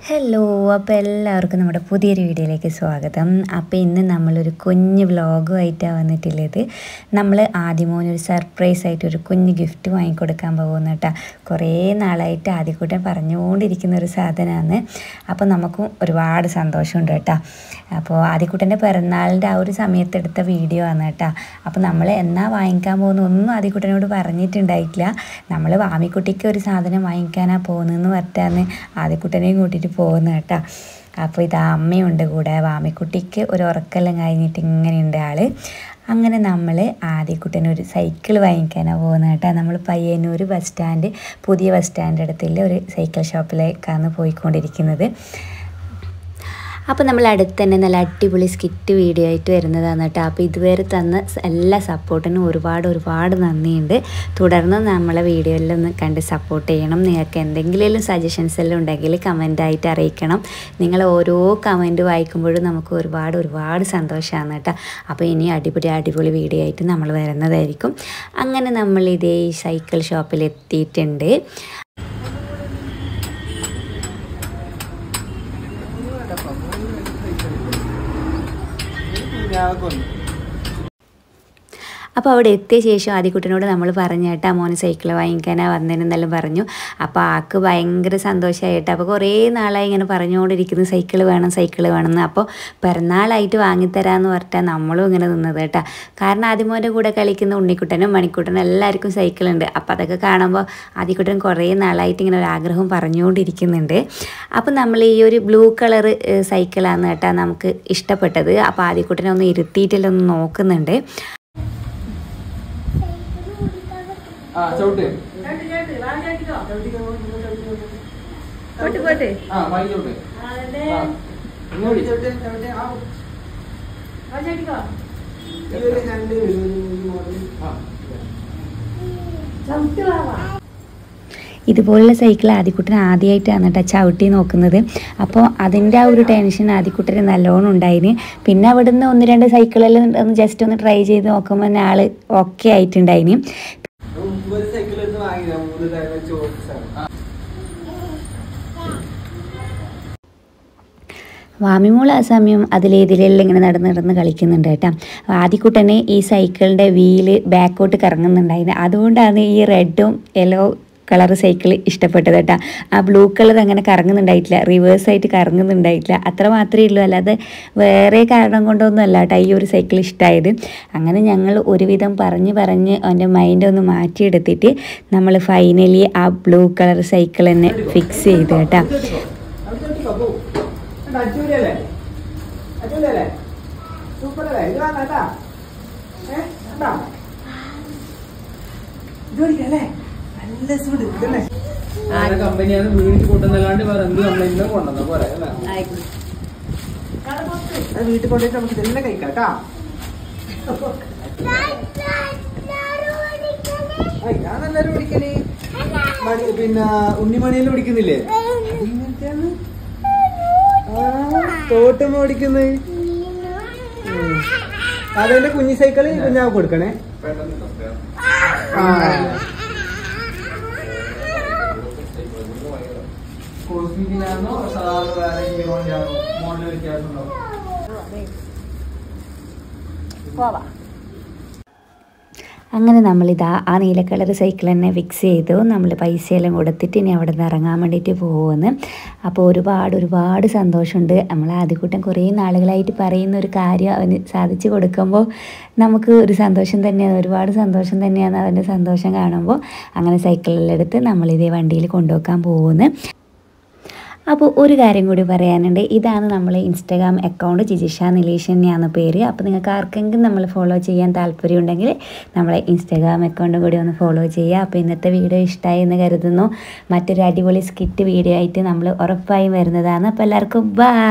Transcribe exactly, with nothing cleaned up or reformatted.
Hello, അപ്പോൾ എല്ലാവർക്കും നമ്മുടെ പുതിയൊരു വീഡിയോയിലേക്ക് സ്വാഗതം. അപ്പോൾ ഇന്ന് നമ്മളൊരു കുഞ്ഞ് വ്ളോഗുമായിട്ടാണ് വന്നിട്ടുള്ളത്. നമ്മൾ ആദ്യമോനൊരു സർപ്രൈസ് ആയിട്ട് ഒരു കുഞ്ഞ് ഗിഫ്റ്റ് വാങ്ങിക്കൊടുക്കാൻ പോകുന്നു കേട്ടോ. കുറേ നാളായിട്ട് ആദ്യക്കൂട്ടൻ പറഞ്ഞുകൊണ്ടിരിക്കുന്ന ഒരു സാധനമാണ്. അപ്പോൾ നമുക്കും ഒരുപാട് സന്തോഷമുണ്ട് കേട്ടോ. അപ്പോൾ ആദ്യക്കൂട്ടൻ്റെ പിറന്നാളിൻ്റെ ആ ഒരു സമയത്തെടുത്ത വീഡിയോ ആണ് കേട്ടോ. അപ്പോൾ നമ്മൾ എന്നാ വാങ്ങിക്കാൻ പോകുന്ന ഒന്നും ആദ്യക്കൂട്ടനോട് പറഞ്ഞിട്ടുണ്ടായിട്ടില്ല. നമ്മൾ വാമിക്കുട്ടിക്ക് ഒരു സാധനം വാങ്ങിക്കാനാണ് പോകുന്നതെന്ന് പറഞ്ഞാണ് ആദ്യക്കൂട്ടനെയും കൂട്ടിയിട്ട് പോകുന്നത് കേട്ടോ. അപ്പോൾ ഇതാ അമ്മയുണ്ട് കൂടെ. വാമിക്കുട്ടിക്ക് ഒരു ഉറക്കെല്ലാം കഴിഞ്ഞിട്ട് ഇങ്ങനെയുണ്ട് ആൾ. അങ്ങനെ നമ്മൾ ആദ്യക്കുട്ടനൊരു സൈക്കിൾ വാങ്ങിക്കാനാണ് പോകുന്നത് കേട്ടോ. നമ്മൾ പയ്യന്നൂർ ബസ് സ്റ്റാൻഡ്, പുതിയ ബസ് സ്റ്റാൻഡ് അടുത്തുള്ള ഒരു സൈക്കിൾ ഷോപ്പിലേക്കാണ് പോയിക്കൊണ്ടിരിക്കുന്നത്. അപ്പോൾ നമ്മൾ അടുത്ത് തന്നെ നല്ല അടിപൊളി സ്കിറ്റ് വീഡിയോ ആയിട്ട് വരുന്നതാണ് കേട്ടോ. അപ്പോൾ ഇതുവരെ തന്ന എല്ലാ സപ്പോർട്ടിനും ഒരുപാട് ഒരുപാട് നന്ദിയുണ്ട്. തുടർന്ന് നമ്മളെ വീഡിയോയിലൊന്ന് കണ്ട് സപ്പോർട്ട് ചെയ്യണം. നിങ്ങൾക്ക് എന്തെങ്കിലും സജഷൻസ് എല്ലാം ഉണ്ടെങ്കിൽ കമൻറ്റായിട്ട് അറിയിക്കണം. നിങ്ങൾ ഓരോ കമൻറ്റ് വായിക്കുമ്പോഴും നമുക്ക് ഒരുപാട് ഒരുപാട് സന്തോഷമാണ് കേട്ടോ. അപ്പോൾ ഇനി അടിപൊളി അടിപൊളി വീഡിയോ ആയിട്ട് നമ്മൾ വരുന്നതായിരിക്കും. അങ്ങനെ നമ്മൾ ഇതേ സൈക്കിൾ ഷോപ്പിൽ എത്തിയിട്ടുണ്ട്. അപ്പോൾ അവിടെ എത്തിയ ശേഷം ആദ്യക്കുട്ടനോട് നമ്മൾ പറഞ്ഞു കേട്ടോ, മോന് സൈക്കിൾ വാങ്ങിക്കാനാണ് വന്നതെന്നെല്ലാം പറഞ്ഞു. അപ്പോൾ ആൾക്ക് ഭയങ്കര സന്തോഷമായിട്ട്. അപ്പോൾ കുറേ നാളായി ഇങ്ങനെ പറഞ്ഞുകൊണ്ടിരിക്കുന്നു സൈക്കിൾ വേണം സൈക്കിൾ വേണമെന്ന്. അപ്പോൾ പിറന്നാളായിട്ട് വാങ്ങിത്തരാമെന്ന് പറഞ്ഞാൽ നമ്മളും ഇങ്ങനെ നിന്നത് കേട്ടോ. കാരണം ആദ്യമോൻ്റെ കൂടെ കളിക്കുന്ന ഉണ്ണിക്കുട്ടനും മണിക്കുട്ടനും എല്ലാവർക്കും സൈക്കിളുണ്ട്. അപ്പോൾ അതൊക്കെ കാണുമ്പോൾ ആദ്യക്കുട്ടൻ കുറേ നാളായിട്ട് ഇങ്ങനെ ഒരു ആഗ്രഹം പറഞ്ഞുകൊണ്ടിരിക്കുന്നുണ്ട്. അപ്പോൾ നമ്മൾ ഈ ഒരു ബ്ലൂ കളർ സൈക്കിളാണ് കേട്ടോ നമുക്ക് ഇഷ്ടപ്പെട്ടത്. അപ്പോൾ ആദ്യക്കുട്ടനെ ഒന്ന് ഇരുത്തിയിട്ടെല്ലാം ഒന്ന് നോക്കുന്നുണ്ട്. ആ ചവിട്ട് പോട്ട് പോട്ട് ആ വായി ചവിട്ട് ഇങ്ങോട്ട് ചവിട്ട് ചവിട്ട് ആ വാചാടിക്കോ ഇവര് രണ്ട് ആ ചവിട്ട് വാവാ. ഇതുപോലുള്ള സൈക്കിൾ ആദ്യക്കുട്ടൻ ആദ്യമായിട്ടാണ് കേട്ടോ ചവിട്ടി നോക്കുന്നത്. അപ്പോൾ അതിൻ്റെ ആ ഒരു ടെൻഷൻ ആദ്യക്കുട്ടന് നല്ലോണം ഉണ്ടായിന്. പിന്നെ അവിടുന്ന് ഒന്ന് രണ്ട് സൈക്കിളെല്ലാം ഒന്ന് ജസ്റ്റ് ഒന്ന് ട്രൈ ചെയ്ത് നോക്കുമ്പോൾ തന്നെ ആൾ ഓക്കെ ആയിട്ടുണ്ടായിന്. വാമിമോൾ ആ സമയം അതിലേതിലെല്ലാം ഇങ്ങനെ നടന്ന് നടന്ന് കളിക്കുന്നുണ്ട് കേട്ടോ. ആദ്യക്കുട്ടനെ ഈ സൈക്കിളിൻ്റെ വീല് ബാക്കോട്ട് കറങ്ങുന്നുണ്ടായിരുന്നു. അതുകൊണ്ടാണ് ഈ റെഡും യെല്ലോ കളർ സൈക്കിൾ ഇഷ്ടപ്പെട്ടത് കേട്ടോ. ആ ബ്ലൂ കളർ അങ്ങനെ കറങ്ങുന്നുണ്ടായിട്ടില്ല, റിവേഴ്സായിട്ട് കറങ്ങുന്നുണ്ടായിട്ടില്ല. അത്ര മാത്രമേ ഉള്ളൂ, അല്ലാതെ വേറെ കാരണം കൊണ്ടൊന്നും അല്ല കേട്ടോ ഈ ഒരു സൈക്കിൾ ഇഷ്ടമായത്. അങ്ങനെ ഞങ്ങൾ ഒരുവിധം പറഞ്ഞ് പറഞ്ഞ് അവൻ്റെ മൈൻഡ് ഒന്ന് മാറ്റിയെടുത്തിട്ട് നമ്മൾ ഫൈനലി ആ ബ്ലൂ കളർ സൈക്കിൾ തന്നെ ഫിക്സ് ചെയ്ത് കേട്ടോ. കമ്പനിയാണ് വീട്ടിൽ കൊണ്ടുവന്നല്ലാണ്ട് വേറെ എന്ത് കംപ്ലൈന്റ് കൊണ്ടുവന്ന പോലെ വീട്ടിൽ കൊണ്ടുപോയിട്ട് നമുക്ക് ഇതെല്ലാം കഴിക്കാട്ടാ. ഞാനെല്ലാരും വിളിക്കണേ. പിന്നെ ഉണ്ണിമണിയെല്ലാം വിളിക്കുന്നില്ലേ? തോട്ടം ഓടിക്കുന്നത് അതിന്റെ കുഞ്ഞി സൈക്കിള് കുഞ്ഞാവ് കൊടുക്കണേ. അങ്ങനെ നമ്മളിതാ ആ നീല കളർ സൈക്കിൾ തന്നെ ഫിക്സ് ചെയ്തു. നമ്മൾ പൈസയെല്ലാം കൊടുത്തിട്ട് ഇനി അവിടെ നിന്ന് ഇറങ്ങാൻ വേണ്ടിയിട്ട് പോകുമെന്ന്. അപ്പോൾ ഒരുപാട് ഒരുപാട് സന്തോഷമുണ്ട്. നമ്മൾ ആദ്യക്കൂട്ടം കുറേ നാളുകളായിട്ട് പറയുന്ന ഒരു കാര്യം അവന് സാധിച്ചു കൊടുക്കുമ്പോൾ നമുക്ക് ഒരു സന്തോഷം തന്നെയാണ്, ഒരുപാട് സന്തോഷം തന്നെയാണ് അവൻ്റെ സന്തോഷം കാണുമ്പോൾ. അങ്ങനെ സൈക്കിളെല്ലാം എടുത്ത് നമ്മളിതേ വണ്ടിയിൽ കൊണ്ടുപോകാൻ പോകുന്നു. അപ്പോൾ ഒരു കാര്യം കൂടി പറയാനുണ്ട്. ഇതാണ് നമ്മളെ ഇൻസ്റ്റാഗ്രാം അക്കൗണ്ട്, ജിജിഷ നിലേഷ് തന്നെയാണ് പേര്. അപ്പോൾ നിങ്ങൾക്ക് ആർക്കെങ്കിലും നമ്മൾ ഫോളോ ചെയ്യാൻ താല്പര്യമുണ്ടെങ്കിൽ നമ്മളെ ഇൻസ്റ്റാഗ്രാം അക്കൗണ്ടും കൂടി ഒന്ന് ഫോളോ ചെയ്യുക. അപ്പോൾ ഇന്നത്തെ വീഡിയോ ഇഷ്ടമായി എന്ന് കരുതുന്നു. മറ്റൊരു അടിപൊളി സ്കിറ്റ് വീഡിയോ ആയിട്ട് നമ്മൾ ഉറപ്പായും വരുന്നതാണ്. അപ്പോൾ എല്ലാവർക്കും ബൈ.